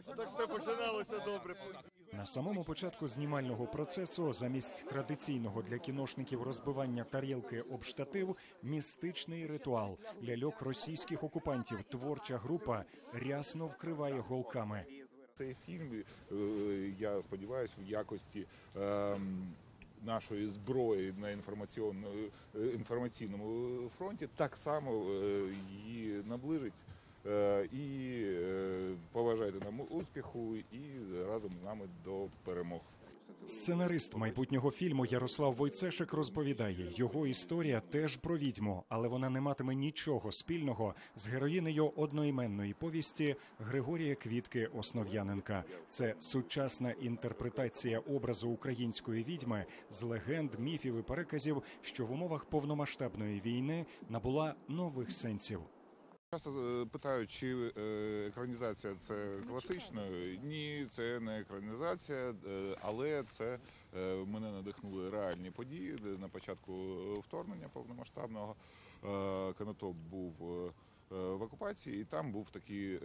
А так все починалося добре. На самому початку знімального процесу замість традиційного для кіношників розбивання тарілки об штатив – містичний ритуал. Ляльок російських окупантів творча група рясно вкриває голками. Цей фільм, я сподіваюся, в якості нашої зброї на інформаційному фронті так само її наближить. І побажайте нам успіху і разом з нами до перемог. Сценарист майбутнього фільму Ярослав Войцешик розповідає, його історія теж про відьму, але вона не матиме нічого спільного з героїнею одноіменної повісті Григорія Квітки Основ'яненка. Це сучасна інтерпретація образу української відьми з легенд, міфів і переказів, що в умовах повномасштабної війни набула нових сенсів. Часто питають, чи екранізація – це класично. Ні, це не екранізація, але це мене надихнули реальні події. На початку вторгнення повномасштабного Конотоп був в окупації, і там був такий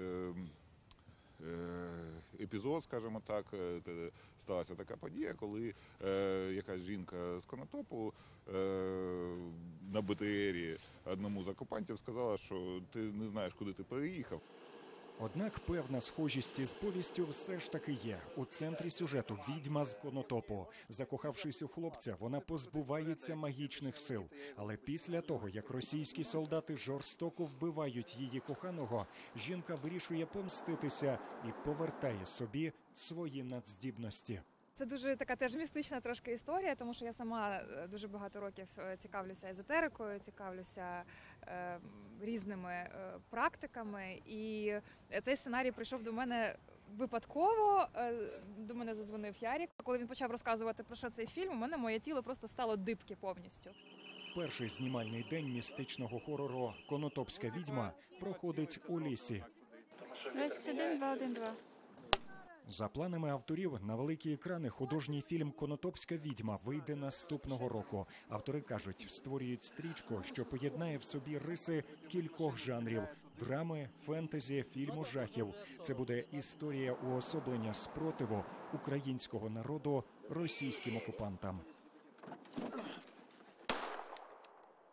епізод, скажімо так, сталася така подія, коли якась жінка з Конотопу на БТРі одному з окупантів сказала, що ти не знаєш, куди ти переїхав. Однак певна схожість із повістю все ж таки є. У центрі сюжету відьма з Конотопу. Закохавшись у хлопця, вона позбувається магічних сил. Але після того, як російські солдати жорстоко вбивають її коханого, жінка вирішує помститися і повертає собі свої надздібності. Це дуже така теж містична трошки історія, тому що я сама дуже багато років цікавлюся езотерикою, цікавлюся різними практиками. І цей сценарій прийшов до мене випадково. До мене задзвонив Ярік. Коли він почав розказувати про що цей фільм, у мене моє тіло просто стало дибки повністю. Перший знімальний день містичного хорору «Конотопська відьма» проходить у лісі. 21, 2, 1, 2. За планами авторів, на великі екрани художній фільм «Конотопська відьма» вийде наступного року. Автори кажуть, створюють стрічку, що поєднає в собі риси кількох жанрів – драми, фентезі, фільму жахів. Це буде історія уособлення спротиву українського народу російським окупантам.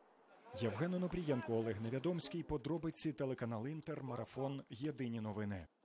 Євген Онопрієнко, Олег Невідомський. Подробиці, телеканал «Інтер», марафон «Єдині новини».